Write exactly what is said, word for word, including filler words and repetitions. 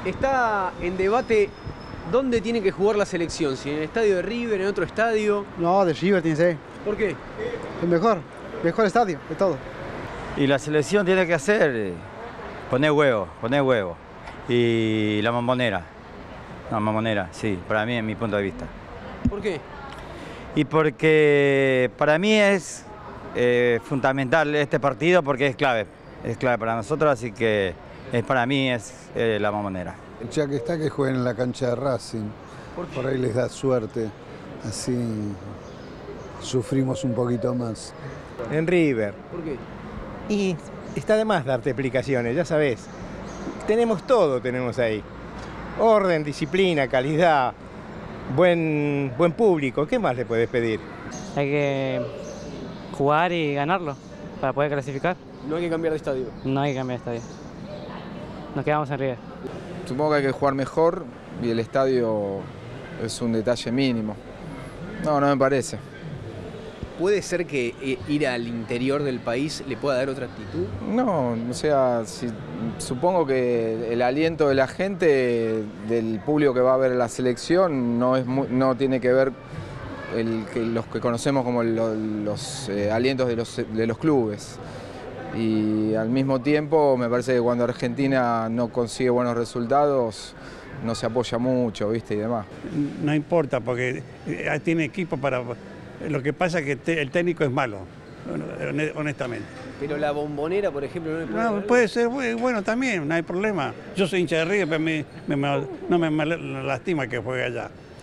Está en debate dónde tiene que jugar la selección, si en el estadio de River, en otro estadio. No, de River tiene que ser. ¿Por qué? El mejor, mejor estadio de todo. Y la selección tiene que hacer, poner huevo, poner huevo. Y la Bombonera, la Bombonera, sí, para mí, en mi punto de vista. ¿Por qué? Y porque para mí es eh, fundamental este partido porque es clave, es clave para nosotros, así que es, para mí es eh, la Bombonera. Ya que está, que jueguen en la cancha de Racing, ¿Por qué? por ahí les da suerte, así sufrimos un poquito más. En River. ¿Por qué? Y está de más darte explicaciones, ya sabés. Tenemos todo, tenemos ahí. Orden, disciplina, calidad, buen, buen público. ¿Qué más le puedes pedir? Hay que jugar y ganarlo para poder clasificar. No hay que cambiar de estadio. No hay que cambiar de estadio. Nos quedamos en River. Supongo que hay que jugar mejor y el estadio es un detalle mínimo. No, no me parece. ¿Puede ser que eh, ir al interior del país le pueda dar otra actitud? No, o sea, si, supongo que el aliento de la gente, del público que va a ver la selección, no, es muy, no tiene que ver el, que los que conocemos como lo, los eh, alientos de los, de los clubes. Y al mismo tiempo me parece que cuando Argentina no consigue buenos resultados, no se apoya mucho, ¿viste? Y demás. No importa, porque tiene equipo para... Lo que pasa es que el técnico es malo, honestamente. Pero la Bombonera, por ejemplo, no le puede No, dar puede ser bueno también, no hay problema. Yo soy hincha de River, pero me, me, no me lastima que juegue allá.